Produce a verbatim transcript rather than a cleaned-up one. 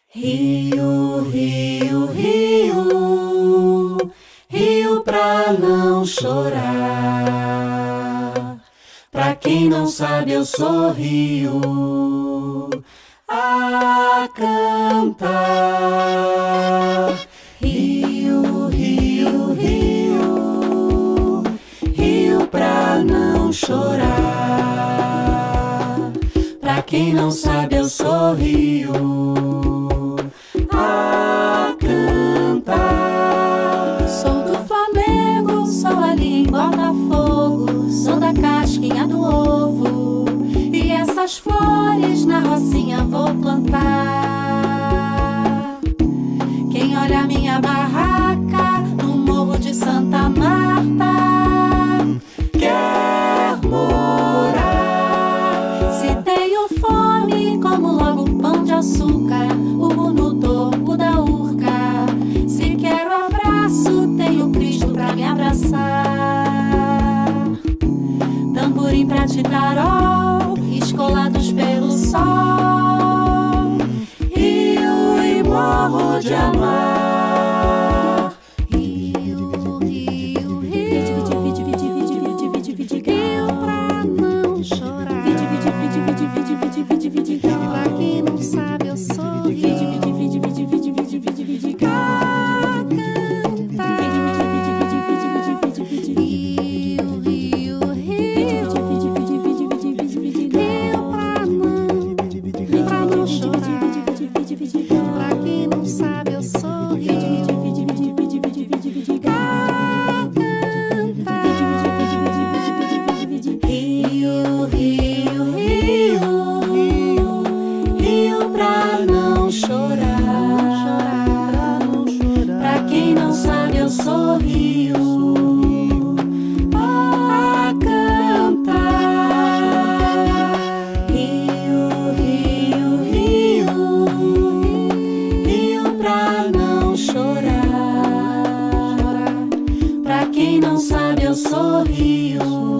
Rio, rio, rio, rio pra não chorar. Pra quem não sabe, eu sou rio a cantar. Rio, rio, rio, rio pra não chorar. Pra quem não sabe, eu sou rio a cantar. Sou do Flamengo, sou ali em Botafogo, sou da casquinha do ovo, e essas flores na rocinha vou plantar. Quem olha minha barraca no morro de Santa Marta quer morar. Se tenho fome, como logo pão de açúcar, o no topo da urca. Se quero abraço, tenho Cristo pra me abraçar. Tamborim pra titarol, escolados pelo sol, rio e morro de amar. Rio, rio, rio, rio pra não chorar. Pra quem não sabe, eu sou rio a cantar. Rio, rio, rio, rio pra não, pra não chorar. Pra quem não sabe, eu sou rio a cantar. Rio, rio, rio, rio pra não chorar. Pra quem não sabe, eu sou rio a cantar. Rio, rio, rio, rio pra não chorar. Pra quem não sabe, eu sou rio